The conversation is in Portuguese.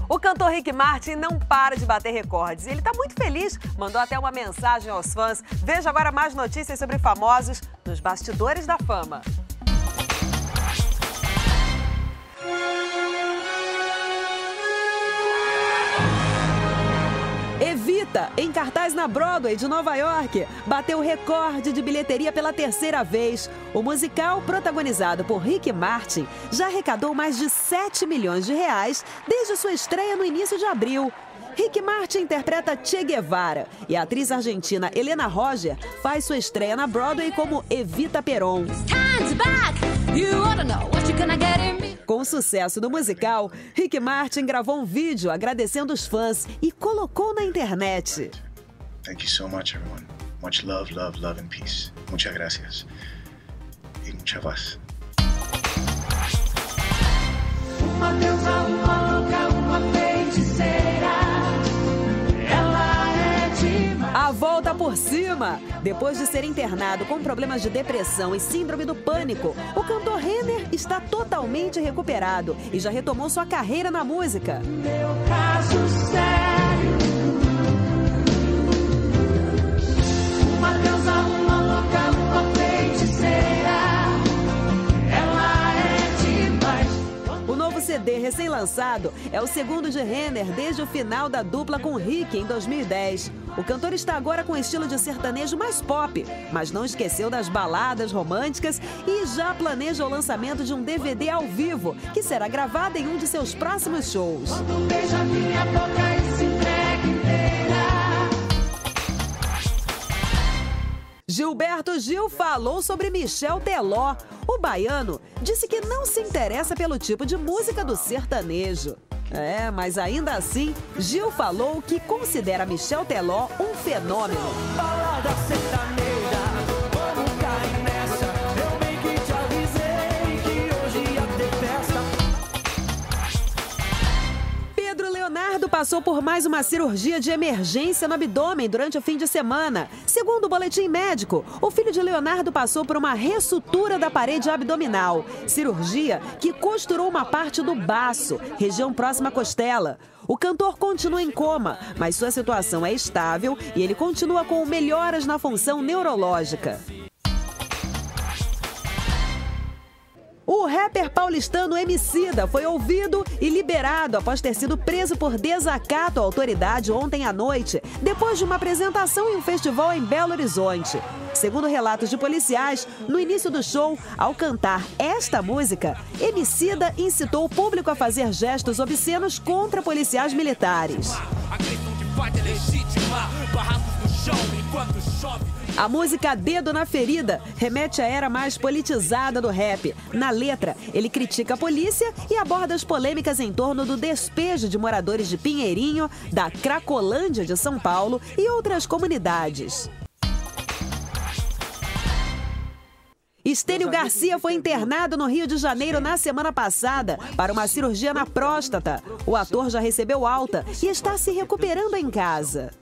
O cantor Rick Martin não para de bater recordes. Ele está muito feliz, mandou até uma mensagem aos fãs. Veja agora mais notícias sobre famosos nos bastidores da fama. Evita, em cartaz na Broadway de Nova York, bateu recorde de bilheteria pela terceira vez. O musical, protagonizado por Rick Martin, já arrecadou mais de 7 milhões de reais desde sua estreia no início de abril. Rick Martin interpreta Che Guevara e a atriz argentina Helena Roger faz sua estreia na Broadway como Evita Peron. Com o sucesso do musical, Rick Martin gravou um vídeo agradecendo os fãs e colocou na internet. Thank you so much, everyone. Much love, love, love and peace. Muchas gracias. E mucha paz. Uma deusa, uma louca, uma feiticeira. Ela é demais. A volta por cima! Depois de ser internado com problemas de depressão e síndrome do pânico, o cantor Renner está totalmente recuperado e já retomou sua carreira na música. Meu caso sério. Uma deusa, uma louca, uma feiticeira. Ela é demais. O novo CD recém-lançado é o segundo de Renner desde o final da dupla com Rick em 2010. O cantor está agora com estilo de sertanejo mais pop, mas não esqueceu das baladas românticas e já planeja o lançamento de um DVD ao vivo, que será gravado em um de seus próximos shows. Quando beija minha boca e se entrega inteira. Gilberto Gil falou sobre Michel Teló. O baiano disse que não se interessa pelo tipo de música do sertanejo. Mas ainda assim, Gil falou que considera Michel Teló um fenômeno. Balada sertaneja, vamos cair nessa. Eu bem que te avisei que hoje ia ter festa. Pedro Leonardo passou por mais uma cirurgia de emergência no abdômen durante o fim de semana. Segundo o boletim médico, o filho de Leonardo passou por uma ressutura da parede abdominal. Cirurgia que costurou uma parte do baço, região próxima à costela. O cantor continua em coma, mas sua situação é estável e ele continua com melhoras na função neurológica. O rapper paulistano Emicida foi ouvido e liberado após ter sido preso por desacato à autoridade ontem à noite, depois de uma apresentação em um festival em Belo Horizonte. Segundo relatos de policiais, no início do show, ao cantar esta música, Emicida incitou o público a fazer gestos obscenos contra policiais militares. A música Dedo na Ferida remete à era mais politizada do rap. Na letra, ele critica a polícia e aborda as polêmicas em torno do despejo de moradores de Pinheirinho, da Cracolândia de São Paulo e outras comunidades. Estênio Garcia foi internado no Rio de Janeiro na semana passada para uma cirurgia na próstata. O ator já recebeu alta e está se recuperando em casa.